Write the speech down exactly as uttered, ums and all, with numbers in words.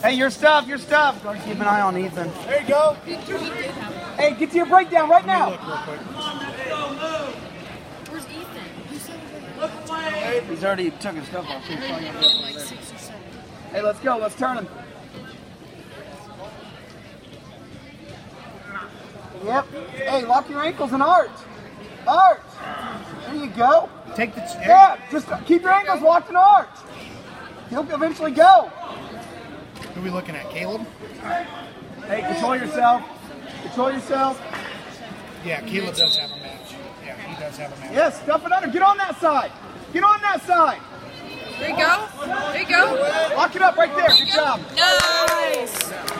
Hey, your stuff, your stuff. Go keep an eye on Ethan. There you go. Hey, get to your breakdown right now. Look real quick. Where's Ethan? He's already took his stuff off. He's probably gonna be up Like there. six or seven. Hey, let's go. Let's turn him. Yep. Hey, lock your ankles and arch. Arch. There you go. Take the. Yeah, just keep your ankles locked and arch. He'll eventually go. Who are we looking at, Caleb? Hey, control yourself. Control yourself. Yeah, Caleb does have a match. Yeah, he does have a match. Yes, stuff it under. Get on that side. Get on that side. There you go. There you go. Lock it up right there. Good job. Nice.